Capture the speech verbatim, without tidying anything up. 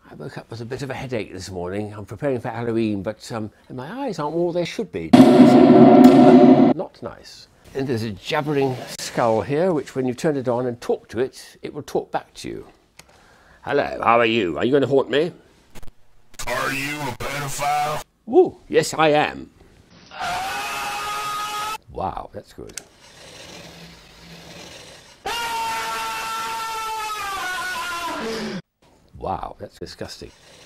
I woke up with a bit of a headache this morning. I'm preparing for Halloween, but um, my eyes aren't all they should be. Not nice. And there's a jabbering skull here, which when you turn it on and talk to it, it will talk back to you. Hello, how are you? Are you going to haunt me? Are you a pedophile? Woo, yes I am. Wow, that's good. Wow, that's disgusting.